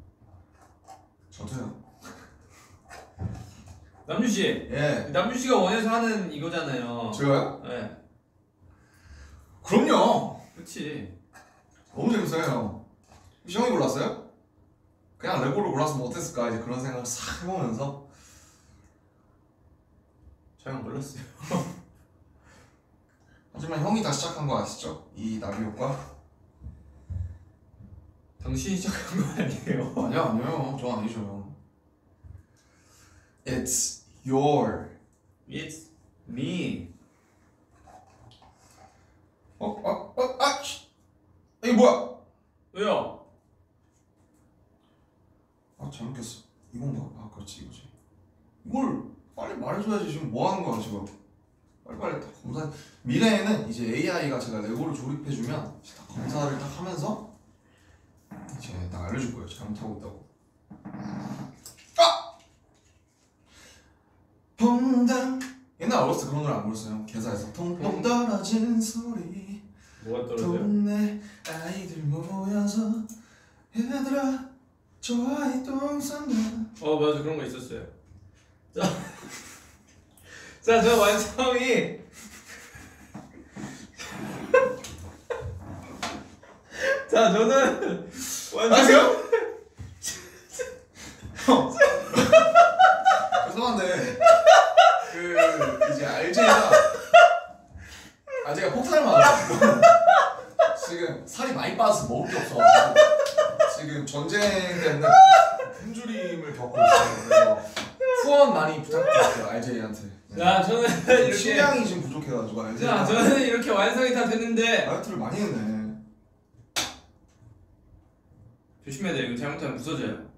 저도요. 남준 씨, 예. 남준 씨가 원해서 하는 이거잖아요. 제가요? 네, 그럼요. 그렇지. 너무 재밌어요, 형. 혹시 형이 골랐어요? 그냥 레고를 골랐으면 어땠을까 이제 그런 생각을 싹 해보면서 잘 몰랐어요. 하지만 형이 다 시작한 거 아시죠? 이 나비 효과? 당신이 시작한 거 아니에요? 아니요, 아니요. 저 아니죠, 형. It's your. It's me. 어, 어, 어, 아, 씨. 이게 뭐야? 왜요? 아, 잘못 꼈어. 이건가? 아, 그렇지, 이거지. 이걸 빨리 말해줘야지. 지금 뭐 하는 거야, 지금? 빨리빨리 다 검사. 미래에는 이제 에이아이가 제가 레고를 조립해주면 이제 다 검사를 딱 하면서 이제 딱 알려줄 거예요. 잘못하고 있다고. 아! 퐁당. 옛날 어렸을 때 그런 노래 안 불렀어요. 개사에서 통통 떨어지는 소리. 뭐가 떨어져요? 동네 아이들 모여서 얘들아 좋아해 똥 싼다. 어 맞아 그런 거 있었어요. 자, 자, 저 완성이 자 저는 완성. 아세요? 형 죄송한데 그 이제 알제이가 알제이가 폭탄을 맞아가지고 지금 살이 많이 빠져서 먹을 게 없어가지고 지금 전쟁 때문에 굶주림을 겪고 있어요. 그래서 후원 많이 부탁드릴게요 알제이한테. 자 저는 이렇게 식량이 지금 부족해가지고 자 알제이가 저는 이렇게 완성이 다 됐는데 다이어트를 많이 했네. 조심해야 돼. 이거 잘못하면 부서져요.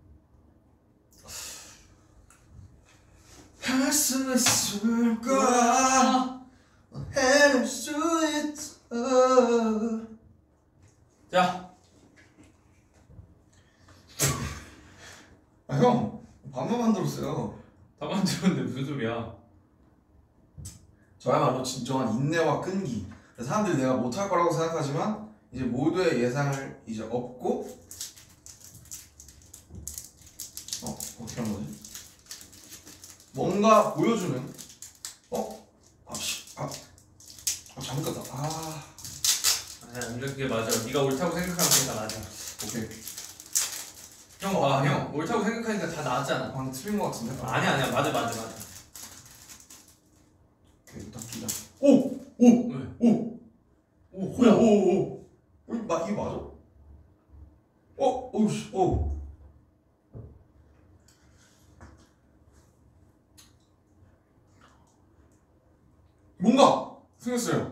할 수 있을 거야 해낼 수 있어 자, 아 형, 밥만 만들었어요. 다 만들었는데 무슨 소리야? 저야말로 진정한 인내와 끈기. 사람들이 내가 못할 거라고 생각하지만 이제 모두의 예상을 이제 업고 어? 어떻게 하는 거지? 뭔가 보여주는 어? 아, 씨, 아, 아 잘못 갔다. 아, 아니야, 그게 맞아. 네가 옳다고 생각하는 게 다 맞아. 오케이. 형 봐, 형 옳다고 생각하니까 다 나왔잖아. 방금 틀린 거 같은데? 아니야, 아니야, 맞아, 맞아, 맞아. 오케이, 일단 끼자. 오! 오! 왜? 오! 오, 오! 오! 오! 오! 마, 이게 맞아? 어? 오우씨, 오! 뭔가 생겼어요.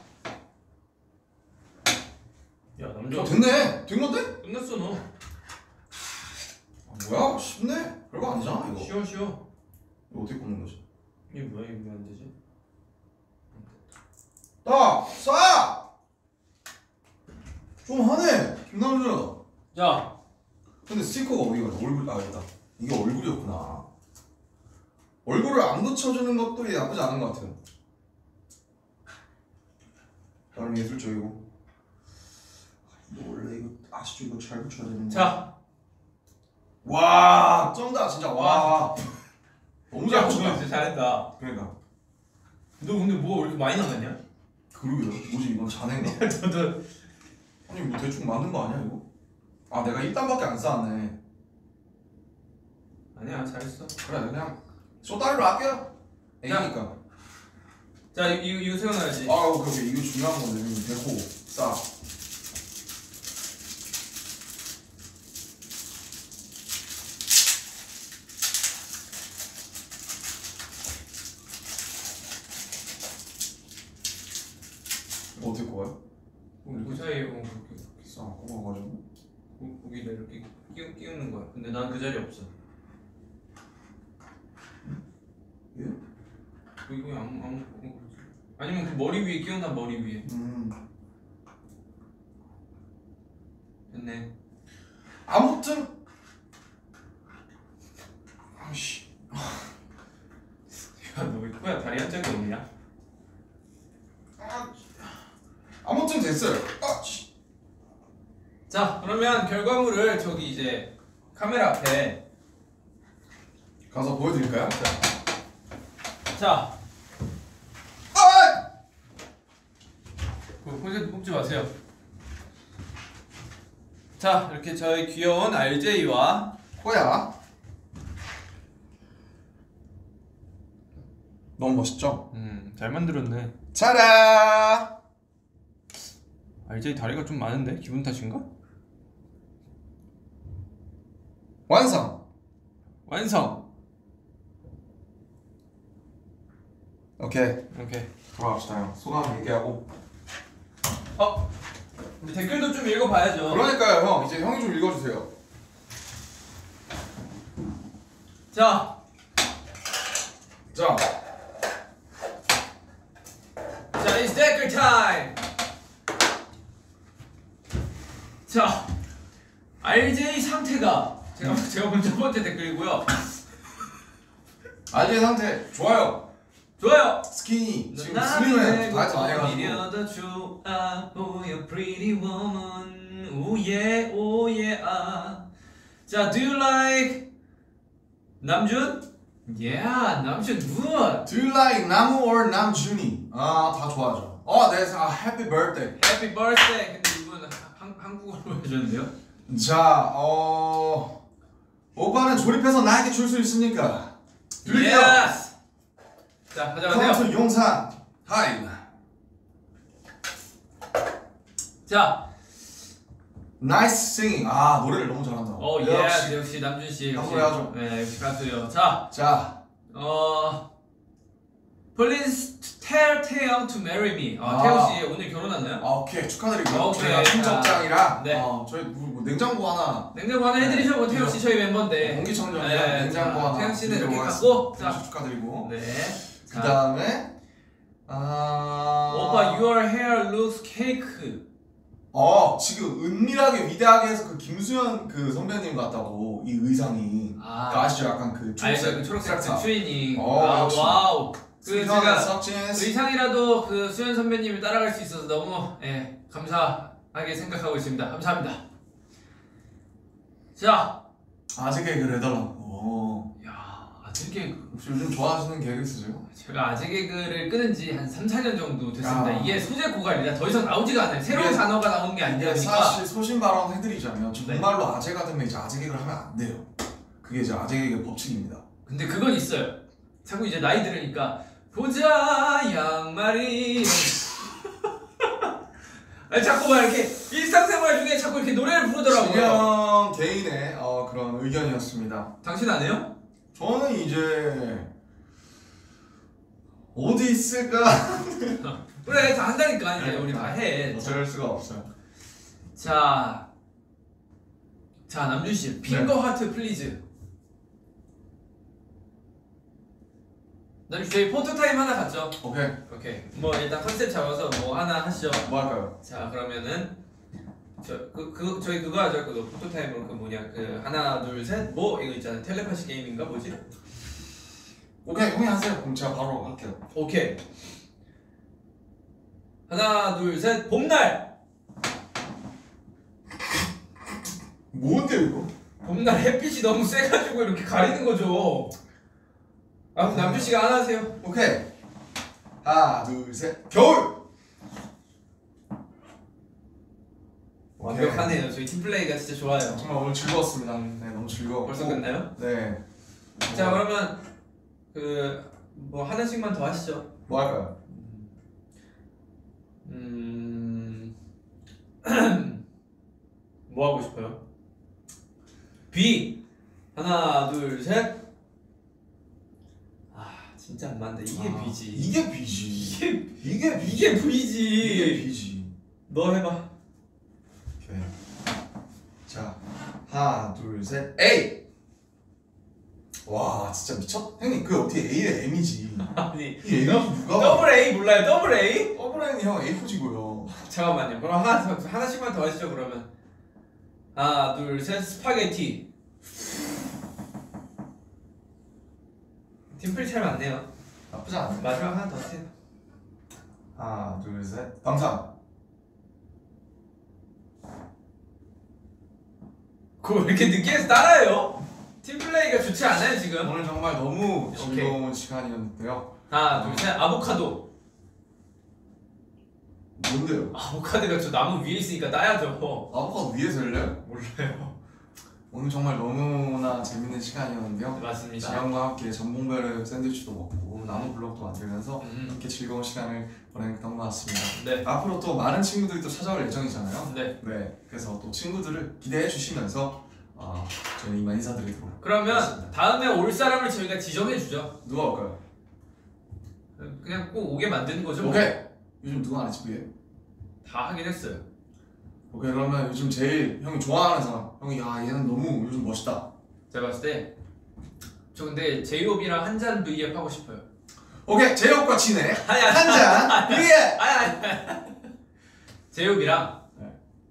야, 남자. 어, 됐네. 된 건데? 끝났어 너. 아, 뭐야? 쉽네. 별거 아니잖아 이거. 쉬워, 쉬워. 이거 어떻게 꽂는 거지? 이게 뭐야? 이게 왜 안 되지? 따! 쏴! 좀 하네. 김남준. 자, 근데 스티커가 어디 가지? 얼굴 아 여기다. 이게 얼굴이었구나. 얼굴을 안 붙여주는 것도 나쁘지 않은 것 같아요. 나름 예술적이고. 이거 원래 이거 아시죠? 이거 잘 붙여야 되는데. 자, 와 쩐다 진짜. 와 너무 잘 야, 너 붙였다. 진짜 잘했다. 그러니까. 너 근데 뭐가 왜 이렇게 많이 나갔냐? 그러게요. 뭐지 이건 잔해인가? 너도. 아니 뭐 대충 맞는 거 아니야 이거? 아 내가 일 단밖에 안 쌓았네. 아니야, 잘했어. 그래 그냥 쇼다리로 아껴. 애기니까. 자, 이거 이거 세워놔야지. 아 오케이 오케이 이거 중요한 건데 이거 데코 싸. 이거 어떻게 꼽아요? 그 사이에 뭐 그렇게 싸 꼽아가지고. 고- 고기를 이렇게 끼우, 끼우는 거야. 근데 난 그 자리 없어. 예? 그 이거 아무 아무 어, 아니면 그 머리 위에 끼웠나 머리 위에. 음. 됐네. 아무튼 아씨. 야, 너 왜 코야 다리 한 짝이 없냐? 아, 아무튼 됐어요. 아, 씨. 자, 그러면 결과물을 저기 이제 카메라 앞에. 가서 보여드릴까요? 자, 아! 그 콘센트 뽑지 마세요. 자, 이렇게 저희 귀여운 알제이와 코야. 너무 멋있죠? 음, 잘 만들었네. 짜라. 알제이 다리가 좀 많은데 기분 탓인가? 완성. 완성. 오케이. 오케이. 돌아갑시다 형. 소감 얘기하고. 어, 우리 댓글도 좀 읽어봐야죠. 그러니까요 형. 이제 형이 좀 읽어주세요. 자, 자. 자, it's 댓글 타임. 자, 알제이 상태가 제가 제가 먼저 첫 번째 댓글이고요. 알제이 상태 좋아요. 좋아요. 스키니 지금 나를 슬림해. 다이어트 안 해가지고. 오히려 좋아 보여 pretty woman. 오예 오예 아. 자, do you like 남준? Yeah, 남준 good. Do you like 나무 or 남준이? 아 다 좋아하죠. 어, 네, 아 happy birthday. Happy birthday. 근데 이분 한 한국어로 해줬는데요? 자, 어 오빠는 조립해서 나에게 줄 수 있습니까? 드릴게요. Yes. 자, 가져가세요. 컴투 용산 하이. 자, 나이스 싱잉. 아 노래를 너무 잘한다. 어, 역시. yes, 역시 남준 씨. 역시. 한번 해야죠. 네, 역시 가수요. 자, 자, 어, Please tell 태영 to marry me. 아, 아. 태영 씨 오늘 결혼하나요? 아, 오케이 축하드리고요. 오케이. 저희가 청첩장이라 네. 어, 저희 뭐, 뭐 냉장고 하나, 냉장고 하나 해드리죠. 뭐 태영 씨 저희 멤버인데. 공기청정기랑 네, 냉장고 자, 하나. 태영 씨는 이렇게 드리도록 갖고, 하겠습니다. 자. 축하드리고. 네. 그 자, 다음에 아 오빠 your hair looks cake. 어 지금 은밀하게 위대하게 해서 그 김수현 그 선배님 같다고 이 의상이 아, 그 아시죠? 약간 그 알죠. 그 초록색 색상. 트레이닝. 어, 아, 역시. 와우. 그 제가 석진스 의상이라도 그 수현 선배님을 따라갈 수 있어서 너무 예, 감사하게 생각하고 있습니다. 감사합니다. 자, 아재 개그를 해달라고. 오. 야, 아재 개그. 혹시 요즘 좋아하시는 개그 있으세요? 제가 아재 개그를 끊은 지 한 삼, 사 년 정도 됐습니다. 야. 이게 소재 고갈이라 더 이상 나오지가 않아요. 새로운 이게- 단어가 나오는 게 아니다 이게 보니까. 사실 소신 발언 해드리자면 네. 정말로 아재가 되면 이제 아재 개그를 하면 안 돼요. 그게 이제 아재 개그 법칙입니다. 근데 그건 있어요. 자꾸 이제 나이 들으니까 보자 양말이 아니 자꾸 막 이렇게 일상생활 중에 자꾸 이렇게 노래를 부르더라고요. 진영 개인의 어, 그런 의견이었습니다. 당신 안 해요? 저는 이제 어디 있을까? 그래 다 한다니까 이제 우리 다 해. 어쩔 수가 없어요. 자, 자 남준 씨 핑거 하트 플리즈. 남준 씨 저희 포토 타임 하나 갔죠? 오케이. 오케이. 뭐 일단 컨셉 잡아서 뭐 하나 하시죠. 뭐 할까요? 자 그러면은 저 그 그 저희 그거 하죠. 그거 포토 타임으로 그 뭐냐 그 하나 둘 셋 뭐 이거 있잖아요. 텔레파시 게임인가 뭐지? 오케이 형이 하세요. 그럼 제가 바로 할게요. 오케이. 하나 둘 셋 봄날. 뭔데 이거? 봄날 햇빛이 너무 세가지고 이렇게 가리는 거죠. 아 그럼 남준 씨가 하나 하세요. 오케이. 하나 둘 셋. 겨울. 완벽하네요. 저희 팀 플레이가 진짜 좋아요. 정말 오늘 즐거웠습니다. 네 너무 즐거웠고. 벌써 끝나요? 네. 자 그러면 그 뭐 하나씩만 더 하시죠. 뭐 할까요? 음. 뭐 하고 싶어요? 비 하나 둘 셋. 아 진짜 안 맞는다. 이게 아, 비지. 이게 비지. 이게 이게 비. 이게 V지. 이게 비지. 너 해봐. 오케이. 자 하나 둘 셋. A. 와 진짜 미쳤. 형님 그 어떻게 A에 M이지? 아니 이 M이 누가 봐? 더블 A 몰라요? 더블 A? 더블 N이 형 A4지고요. 잠깐만요. 그럼 하나 더- 하나씩만 더 하시죠 그러면. 하나 둘 셋 스파게티. 팀플 잘 맞네요. 나쁘지 않아요. 마지막 하나 더 하세요. 하나 둘 셋. 감사. 그거 왜 이렇게 늦게 해서 따라해요? 팀플레이가 좋지 않아요 지금. 오늘 정말 너무 오케이. 즐거운 시간이었는데요. 하나 둘 셋 아보카도. 뭔데요? 아보카도가 저 나무 위에 있으니까 따야죠. 아보카도 위에서 열려요? 몰라요. 오늘 정말 너무나 재밌는 시간이었는데요. 맞습니다. 지영과 함께 전봉배를 샌드위치도 먹고 나무 블록도 만들면서 음. 이렇게 즐거운 시간을 보냈던 것 같습니다. 네. 앞으로 또 많은 친구들이 또 찾아올 예정이잖아요. 네. 네. 그래서 또 친구들을 기대해 주시면서 어, 저희는 이만 인사드리도록 그러면 하겠습니다. 다음에 올 사람을 저희가 지정해 주죠. 누가 올까요? 그냥 꼭 오게 만드는 거죠. 뭐. 오케이. 요즘 누가 안 했지 그게? 다 하긴 했어요. 오케이 그러면 요즘 제일 형이 좋아하는 사람. 형이 야 얘는 너무 요즘 멋있다. 제가 봤을 때 저 근데 제이홉이랑 한잔 브이앱 하고 싶어요. 오케이 제이홉과 진해 아니 아니 한잔 위에. 아니 아니 제이홉이랑 네.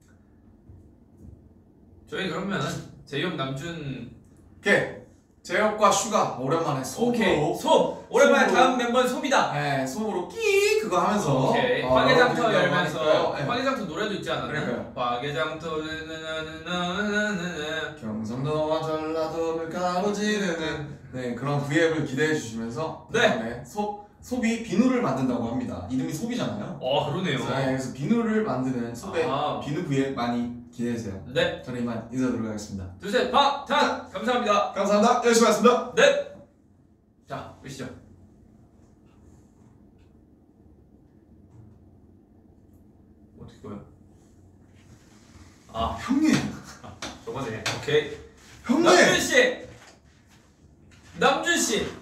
저희 그러면 제이홉 남준 오케이 제이홉과 슈가 오랜만에 소으로. 오케이 소 오랜만에 소으로. 다음 멤버는 소비다. 네 소으로 끼 그거 하면서. 오케이 어, 화개장터 여러분들이 열면서 하니까요. 네. 화개장터 노래도 있지 않았나요? 그러니까요. 화개장터 나나나나나나. 경상도와 전라도를 가로지르는 네 그런 브이앱을 기대해 주시면서 네. 그다음에 소 소비 비누를 만든다고 합니다. 이름이 소비잖아요. 어 그러네요. 네, 그래서 비누를 만드는 소배 아. 비누 브이앱 많이 기대해 주세요. 네 저는 이만 인사드리도록 하겠습니다. 둘셋 박탄 감사합니다. 감사합니다. 열심히 하겠습니다. 네. 자 보시죠. 어떻게 보여? 아 형님, 저거네. 오케이. 형님. 남준 씨. 남준 씨.